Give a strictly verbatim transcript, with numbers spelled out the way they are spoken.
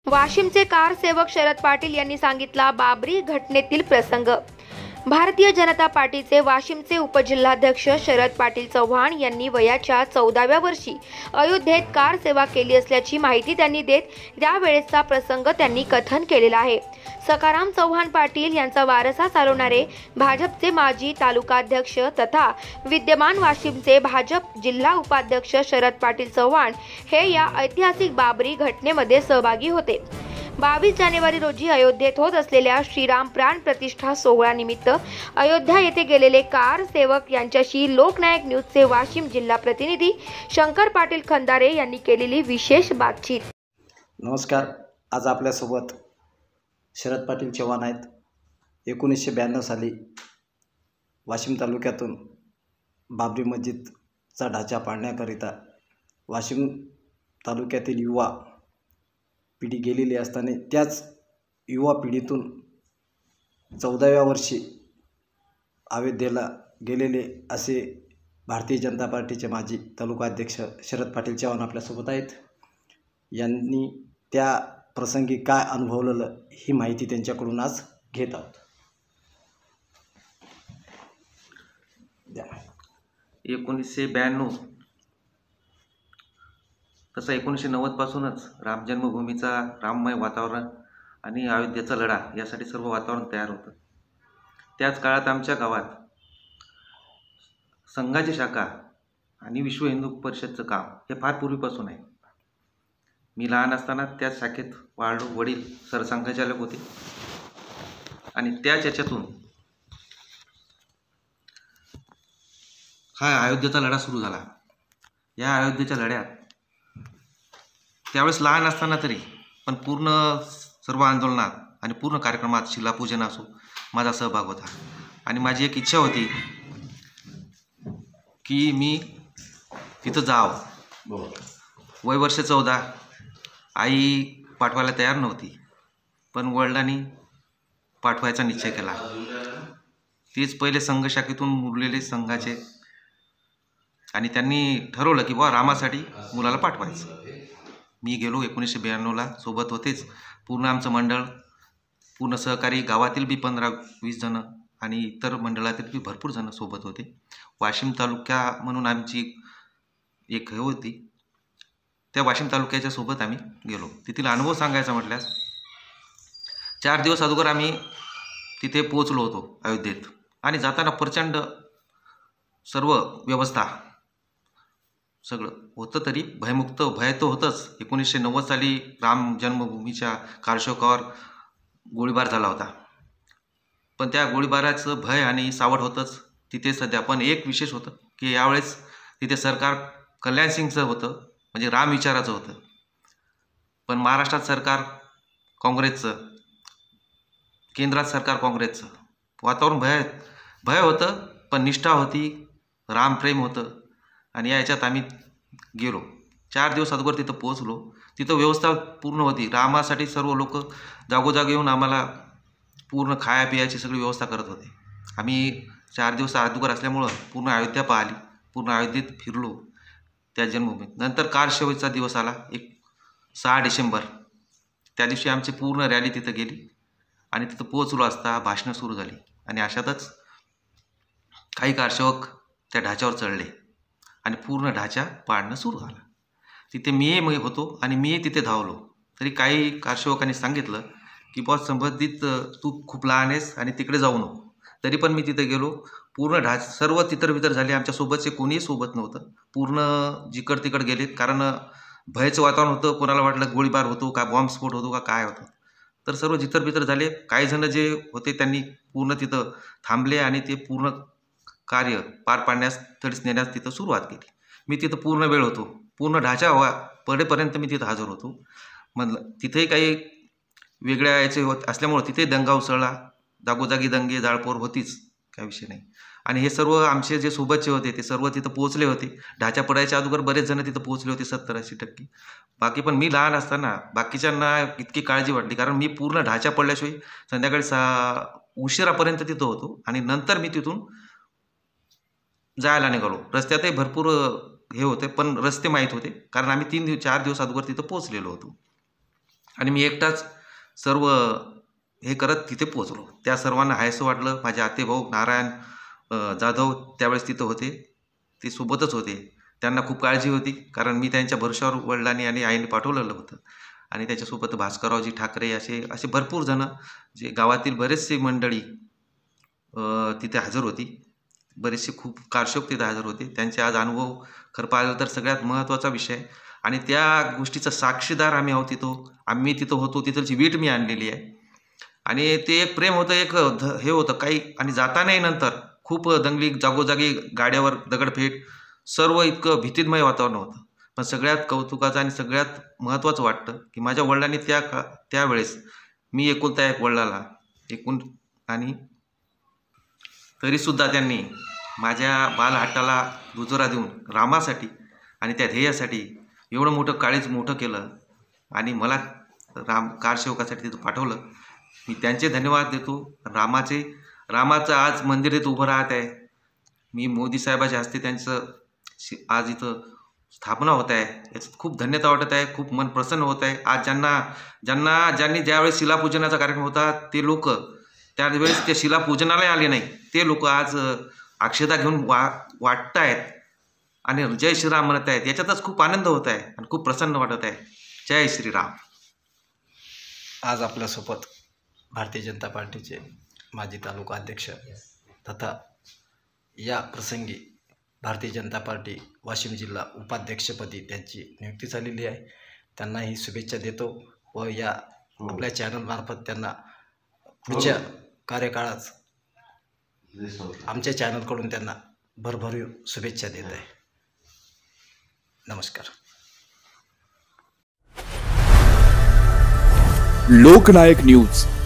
वाशिमचे कारसेवक शरद पाटील यांनी सांगितला बाबरी घटनेतील प्रसंग। भारतीय जनता पार्टीचे वाशिमचे उपजिल्हाध्यक्ष शरद पाटील चव्हाण यांनी वयाच्या चौदाव्या वर्षी अयोध्येत कार सेवा केली असल्याची माहिती त्यांनी देत त्यावेळेसचा प्रसंग त्यांनी कथन केलेला आहे। सखाराम चव्हाण पाटील यांचा वारसा चालवणारे भाजपचे माजी तालुकाध्यक्ष तथा विद्यमान वाशिमचे भाजप जिल्हा उपाध्यक्ष शरद पाटील चव्हाण हे या ऐतिहासिक बाबरी घटनेमध्ये सहभागी होते। बावीस जानेवारी रोजी अयोध्येत होत असलेल्या श्रीराम प्राण प्रतिष्ठा सोहळा निमित्त अयोध्या येथे गेलेले कार सेवक यांच्याशी लोकनायक न्यूजचे वाशिम जिल्हा प्रतिनिधी शंकर पाटील खंदारे यांनी केलेली विशेष बातचीत। नमस्कार, आज आपल्यासोबत शरद पाटील चव्हाण आहेत। एकोणीसशे ब्याण्णव साली वाशिम तालुक्यातून बाबरी मस्जिदचा ढाचा पाडण्याकरिता वाशिम तालुक्यातील युवा पिढी गेलेली असताना त्याच युवा पिढीतून चौदाव्या वर्षी अयोध्येला गेलेले असे भारतीय जनता पार्टीचे माजी तालुकाध्यक्ष शरद पाटील चव्हाण आपल्यासोबत आहेत। यांनी त्या प्रसंगी काय अनुभवलेलं ही माहिती त्यांच्याकडून आज घेत आहोत। एकोणीसशे ब्याण्णव तसं एकोणीसशे नव्वद पासूनच राम जन्मभूमीचा राममय वातावरण आणि अयोध्येचा लढा यासाठी सर्व वातावरण तयार होतं। त्याच काळात आमच्या गावात संघाची शाखा आणि विश्व हिंदू परिषदचं काम हे फार पूर्वीपासून आहे। मी लहान असताना त्याच शाखेत वाढलो। वडील सरसंघचालक होते आणि त्याच याच्यातून हा अयोध्येचा लढा सुरू झाला। या अयोध्येच्या लढ्यात त्यावेळेस लहान असताना तरी पण पूर्ण सर्व आंदोलनात आणि पूर्ण कार्यक्रमात शिलापूजन असो माझा सहभाग होता आणि माझी एक इच्छा होती की मी तिथं जावं। वय वर्ष चौदा, आई पाठवायला तयार नव्हती, पण वडिलांनी पाठवायचा निश्चय केला। तेच पहिले संघ शाखेतून मुरलेले संघाचे आणि त्यांनी ठरवलं की बा रामासाठी मुलाला पाठवायचं। मी गेलो। एकोणीसशे ब्याण्णवला सोबत होतेच पूर्ण आमचं मंडळ, पूर्ण सहकारी, गावातील बी पंधरा वीस जणं आणि इतर मंडळातील बी भरपूर जणं सोबत होते। वाशिम तालुक्या म्हणून आमची एक हे होती, त्या वाशिम तालुक्याच्या सोबत आम्ही गेलो। तिथील अनुभव सांगायचा म्हटल्यास चार दिवस अगोदर आम्ही तिथे पोहोचलो होतो अयोध्येत आणि जाताना प्रचंड सर्व व्यवस्था सगळं होतं, तरी भयमुक्त भय तर होतंच। एकोणीसशे नव्वद साली राम जन्मभूमीच्या कारशोकावर गोळीबार झाला होता, पण त्या गोळीबाराचं भय आणि सावट होतंच तिथे सध्या। पण एक विशेष होतं की यावेळेस तिथे सरकार कल्याण सिंगचं होतं, म्हणजे राम विचाराचं होतं, पण महाराष्ट्रात सरकार काँग्रेसचं, केंद्रात सरकार काँग्रेसचं। वातावरण भय भय होतं, पण निष्ठा होती, रामप्रेम होतं आणि या याच्यात आम्ही गेलो। चार दिवस अगोदर तिथं पोहोचलो। तिथं व्यवस्था पूर्ण होती। रामासाठी सर्व लोक जागोजागी येऊन आम्हाला पूर्ण खाया पियाची सगळी व्यवस्था करत होते। आम्ही चार दिवस अगोदर असल्यामुळं पूर्ण अयोध्या पाहिली, पूर्ण अयोध्येत फिरलो त्या जन्मभूमीत। नंतर कारशेवेचा दिवस आला, एक सहा डिसेंबर, त्या दिवशी आमची पूर्ण रॅली तिथं गेली आणि तिथं पोहोचलो असता भाषणं सुरू झाली आणि अशातच काही कारसेवक त्या ढाच्यावर चढले आणि पूर्ण ढाचा पाडणं सुरू झालं। तिथे मी होतो आणि मी तिथे धावलो, तरी काही कारसेवकांनी सांगितलं की बॉस संबंधित तू खूप लहान आहेस आणि तिकडे जाऊ नको, तरी पण मी तिथे गेलो। पूर्ण ढाच सर्व तितरबितर झाले, आमच्यासोबतचे कोणीही सोबत नव्हतं, पूर्ण जिकड तिकड गेलेत, कारण भयाचं वातावरण होतं। कोणाला वाटलं गोळीबार होतो का, बॉम्बस्फोट होतो का, काय होतं, तर सर्व जितरबितर झाले। काही जण जे होते त्यांनी पूर्ण तिथं थांबले आणि ते पूर्ण कार्य पार पाडण्यास, स्थळीस नेण्यास तिथं सुरुवात केली। मी तिथं पूर्ण वेळ होतो, पूर्ण ढाचा व्हा पडेपर्यंत मी तिथं हजर होतो। म्हटलं तिथेही काही वेगळ्या याचे होत असल्यामुळं तिथे दंगा उसळला, जागोजागी दंगे जाळपोर होतीच, काय विषय नाही। आणि हे सर्व आमचे जे सोबतचे होते ते सर्व तिथं पोहोचले होते। ढाचा पडायच्या अगोदर बरेच जण तिथं पोहोचले होते, सत्तर ऐंशी टक्के। बाकी पण मी लहान असताना बाकीच्यांना इतकी काळजी वाटली, कारण मी पूर्ण ढाचा पडल्याशिवाय संध्याकाळी सा उशिरापर्यंत तिथं होतो आणि नंतर मी तिथून जायला निघालो। रस्त्यातही भरपूर हे होते, पण रस्ते माहीत होते, कारण आम्ही तीन दिवस चार दिवस अगोदर तिथं पोहोचलेलो होतो। आणि मी एकटाच सर्व हे करत तिथे पोचलो. त्या सर्वांना हायसं वाटलं. माझे आतेभाऊ नारायण अ, जाधव त्यावेळेस तिथं होते, ते सोबतच होते. त्यांना खूप काळजी होती, कारण मी त्यांच्या भरोशावर वडिलांनी आणि आईने पाठवलेलं होतं. आणि त्याच्यासोबत भास्कररावजी ठाकरे असे असे भरपूर जण, जे गावातील बरेचसे मंडळी अ, तिथे हजर होती. बरेचसे खूप कारशोक तिथे हजर होते. त्यांचे आज अनुभव खरं पाहिलं तर सगळ्यात महत्त्वाचा विषय आणि त्या गोष्टीचा साक्षीदार आम्ही आहोत. तिथं आम्ही तिथं होतो, तिथलची वीट मी आणलेली आहे. आणि ते एक प्रेम होतं, एक ध हे होतं काही. आणि जातानाही नंतर खूप दंगली, जागोजागी गाड्यावर दगडफेक, सर्व इतकं भीतिमय वातावरण होतं. पण सगळ्यात कौतुकाचं आणि सगळ्यात महत्त्वाचं वाटतं की माझ्या वडिलांनी त्या का त्यावेळेस मी एकुलता एक वडिलाला एकूण आणि तरीसुद्धा त्यांनी माझ्या बालहट्टाला दुजोरा देऊन रामासाठी आणि त्या ध्येयासाठी एवढं मोठं काळीज मोठं केलं आणि मला राम कारसेवकासाठी तिथं पाठवलं. मी त्यांचे धन्यवाद देतो. रामाचे रामाचं आज मंदिर इथं उभं राहत आहे. मी मोदी साहेबाच्या हस्ते त्यांचं शि आज इथं स्थापना होत आहे. याच्यात खूप धन्यता वाटत आहे, खूप मन प्रसन्न होत आहे. आज ज्यांना ज्यांना ज्यांनी ज्यावेळेस शिलापूजनाचा कार्यक्रम होता ते लोक त्यावेळेस ते शिलापूजनालाही आले नाही, ते लोक आज अक्षता घेऊन वा वाटत आहेत आणि जय श्रीराम म्हणत आहेत. याच्यातच खूप आनंद होत आहे आणि खूप प्रसन्न वाटत आहे. जय श्रीराम. आज आपल्यासोबत भारतीय जनता पार्टीचे माजी तालुका अध्यक्ष तथा या प्रसंगी भारतीय जनता पार्टी वाशिम जिल्हा उपाध्यक्षपदी त्यांची नियुक्ती झालेली आहे. त्यांनाही शुभेच्छा देतो व या आपल्या चॅनलमार्फत त्यांना पुढच्या कार्यकाळात आमच्या चॅनलकडून त्यांना भरभरीव शुभेच्छा देत आहे. नमस्कार. लोकनायक न्यूज